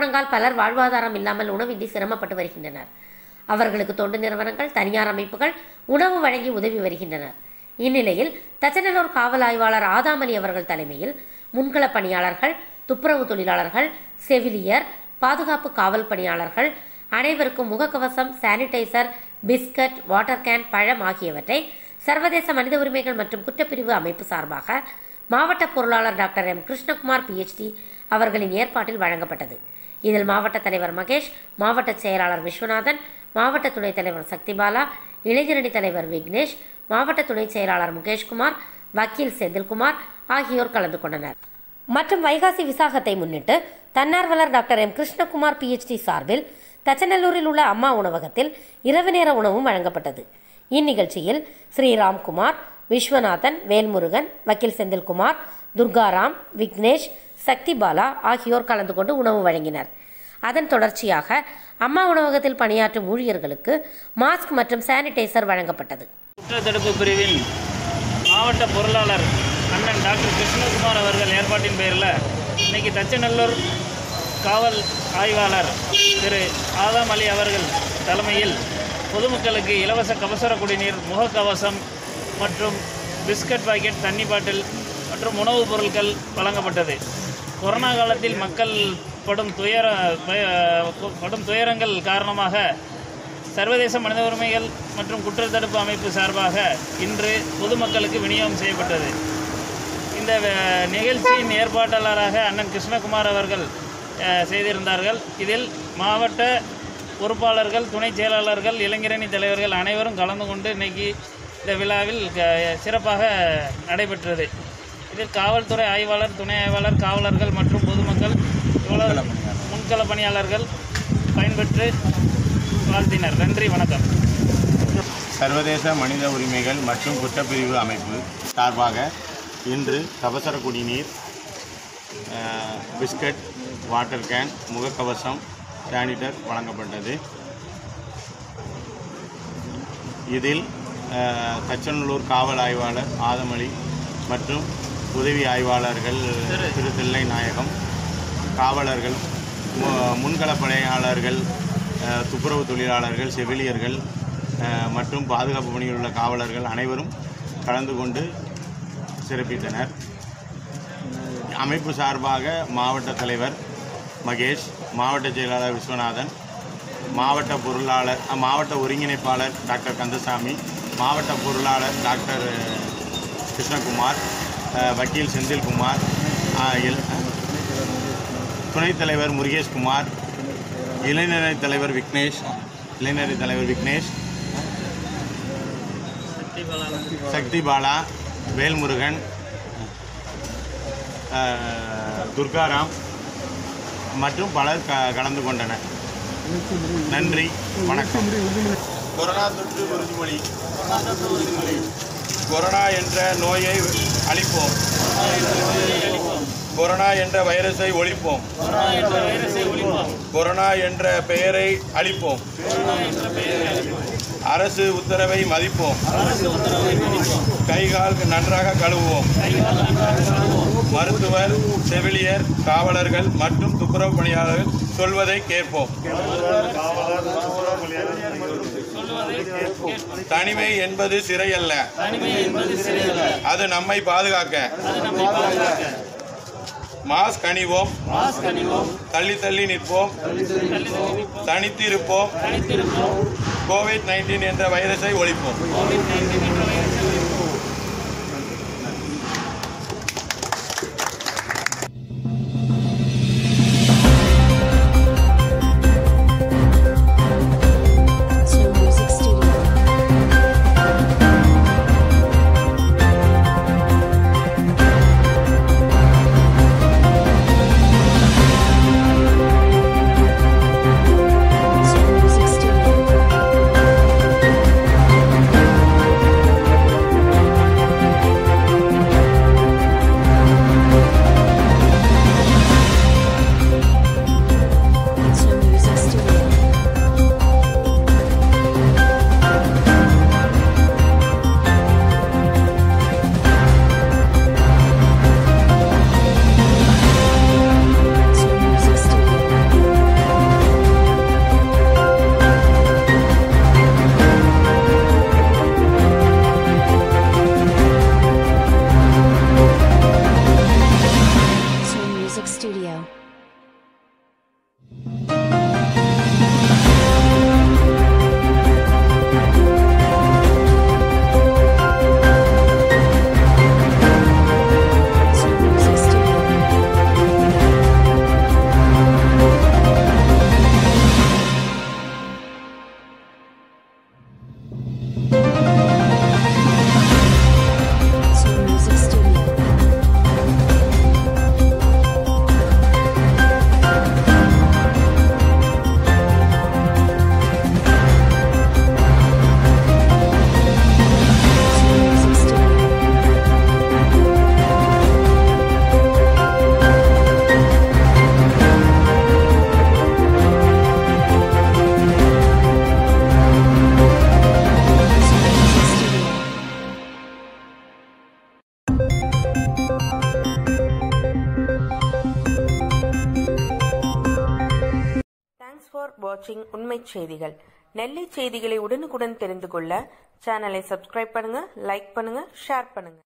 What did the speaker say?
முடங்கால் பலர் வாழ்வாதாரம் இல்லாமல் உணவின்றி சிரமப்பட்டு வருகின்றனர். அவர்களுக்கு தொண்டு நிறுவனங்கள், தனியார் அமைப்புகள் உணவு வழங்கி உதவி வருகின்றனர். இந்நிலையில் தச்சநல்லூர் காவல் ஆய்வாளர் ஆதாமலி அவர்கள் தலைமையில் முன்கள பணியாளர்கள், துப்புரவு தொழிலாளர்கள், செவிலியர், பாதுகாப்பு காவல் பணியாளர்கள் அனைவருக்கும் முகக்கவசம், சானிடைசர், பிஸ்கட், வாட்டர் கேன், பழம் ஆகியவற்றை சர்வதேச மனித உரிமைகள் மற்றும் குற்றப்பிரிவு அமைப்பு சார்பாக மாவட்ட பொருளாளர் டாக்டர் எம் கிருஷ்ணகுமார் PhD அவர்களின் ஏற்பாட்டில் வழங்கப்பட்டது. இதில் மாவட்ட தலைவர் மகேஷ், மாவட்ட செயலாளர் விஸ்வநாதன், மாவட்ட துணைத் தலைவர் சக்திபாலா, இளைஞரணி தலைவர் விக்னேஷ், மாவட்ட துணை செயலாளர் முகேஷ்குமார், வக்கீல் செந்தில்குமார் ஆகியோர் கலந்து கொண்டனர். மற்றும் வைகாசி விசாகத்தை முன்னிட்டு தன்னார்வலர் டாக்டர் எம் கிருஷ்ணகுமார் PhD சார்பில் தச்சநல்லூரில் உள்ள அம்மா உணவகத்தில் இரவு நேர உணவும் வழங்கப்பட்டது. இந்நிகழ்ச்சியில் ஸ்ரீராம்குமார், விஸ்வநாதன், வேல்முருகன், வக்கீல் செந்தில்குமார், துர்காராம், விக்னேஷ், சக்திபாலா ஆகியோர் கலந்து கொண்டு உணவு வழங்கினர். அதன் தொடர்ச்சியாக அம்மா உணவகத்தில் பணியாற்றும் ஊழியர்களுக்கு மாஸ்க் மற்றும் சானிடைசர் வழங்கப்பட்டது. குற்றத்தடுப்பு பிரிவின் மாவட்ட பொருளாளர் அண்ணன் டாக்டர் கிருஷ்ணகுமார் அவர்கள் ஏற்பாட்டின் பெயரில் இன்னைக்கு தச்சநல்லூர் காவல் ஆய்வாளர் திரு ஆதாம் அலி அவர்கள் தலைமையில் பொதுமக்களுக்கு இலவச கபசுர குடிநீர், முகக்கவசம் மற்றும் பிஸ்கட் பாக்கெட், தண்ணி பாட்டில் மற்றும் உணவுப் பொருட்கள் வழங்கப்பட்டது. கொரோனா காலத்தில் மக்கள் படும் துயரங்கள் காரணமாக சர்வதேச மனித உரிமைகள் மற்றும் குற்றத்தடுப்பு அமைப்பு சார்பாக இன்று பொதுமக்களுக்கு விநியோகம் செய்யப்பட்டது. இந்த நிகழ்ச்சியின் ஏற்பாட்டாளராக அண்ணன் கிருஷ்ணகுமார் அவர்கள் செய்திருந்தார்கள். இதில் மாவட்ட பொறுப்பாளர்கள், துணை செயலாளர்கள், இளைஞரணி தலைவர்கள் அனைவரும் கலந்து கொண்டு இன்னைக்கு இந்த விழாவில் சிறப்பாக நடைபெற்றது. இதில் காவல்துறை ஆய்வாளர், துணை ஆய்வாளர், காவலர்கள் மற்றும் பொதுமக்கள் முன்கள பணியாளர்கள் பயன்பெற்று வாழ்த்தினர். நன்றி, வணக்கம். சர்வதேச மனித உரிமைகள் மற்றும் குற்றப்பிரிவு அமைப்பு சார்பாக இன்று கபசுர குடிநீர், பிஸ்கட், வாட்டர் கேன், முகக்கவசம், சானிடர் வழங்கப்பட்டது. இதில் தச்சநல்லூர் காவல் ஆய்வாளர் ஆதமலி மற்றும் உதவி ஆய்வாளர்கள் திரு தில்லை நாயகம், காவலர்கள், முன்கள பணியாளர்கள், துப்புரவு தொழிலாளர்கள், செவிலியர்கள் மற்றும் பாதுகாப்பு பணியில் உள்ள காவலர்கள் அனைவரும் கலந்து கொண்டு சிறப்பித்தனர். அமைப்பு சார்பாக மாவட்ட தலைவர் மகேஷ், மாவட்ட செயலாளர் விஸ்வநாதன், மாவட்ட ஒருங்கிணைப்பாளர் டாக்டர் கந்தசாமி, மாவட்ட பொருளாளர் டாக்டர் கிருஷ்ணகுமார், வக்கீல் செந்தில்குமார், துணைத் தலைவர் முருகேஷ்குமார், இளைஞரணி தலைவர் விக்னேஷ், சக்திபாலா, வேல்முருகன், துர்காராம் மற்றும் பலர் கலந்து கொண்டனர். நன்றி, வணக்கம். கொரோனா தொற்று உறுதிமொழி. கொரோனா என்ற நோயை அழிப்போம். கொரோனா என்ற வைரஸை ஒழிப்போம். கொரோனா என்ற பெயரை அழிப்போம். அரசு உத்தரவை மதிப்போம். கைகால் நன்றாக கழுவுவோம். மருத்துவர், செவிலியர், காவலர்கள் மற்றும் துப்புரவு பணியாளர்கள் சொல்வதை கேட்போம். தனிமை என்பது சிறை அல்ல, அது நம்மை பாதுகாக்க. மாஸ்க் அணிவோம், தள்ளி தள்ளி நிற்போம், தனித்திருப்போம், COVID-19 என்ற வைரஸை ஒழிப்போம். வாட்சிங் உண்மை செய்திகள். நெல்லை செய்திகளை உடனுக்குடன் தெரிந்து கொள்ள சேனலை சப்ஸ்கிரைப் பண்ணுங்க, லைக் பண்ணுங்க, ஷேர் பண்ணுங்க.